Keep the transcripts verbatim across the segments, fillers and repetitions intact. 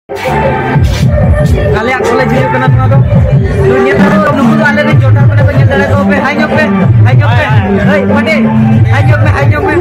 Kalian college hidup kena tengah tu. Dunia taruh nunggu ada di jodoh pada penyedara kau pe, hai nyok pe, hai nyok pe, hei mandi, hai nyok pe, hai nyok pe.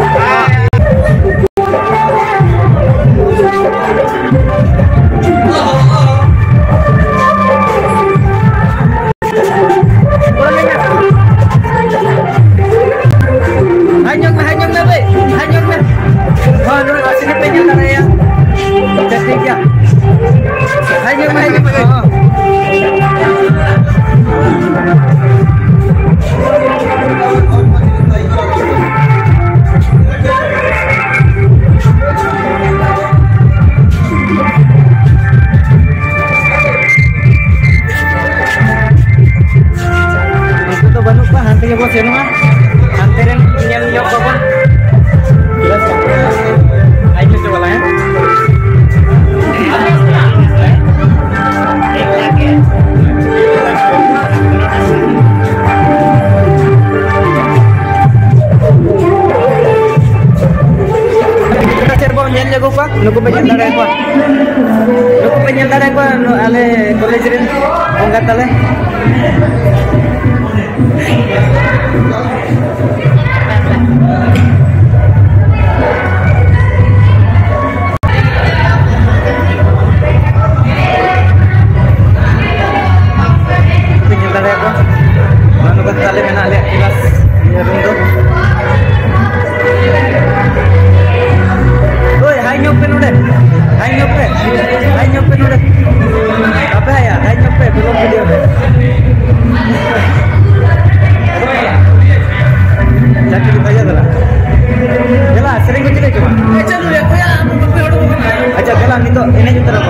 Hai nyok pe, hai nyok pe, hai nyok pe. Wah, lu sini penyedara ya. Jadi ya. Hai nyok pe, hai nyok pe. Hantinya bos ya mah, hantirin punya nyok apa? Jelas kan? Ayo coba lah ya. Kita cerbo nyen jago pak, nuku penyandara pak, nuku penyandara pak, nu ale college rin, ongat ale. Ini juga apa?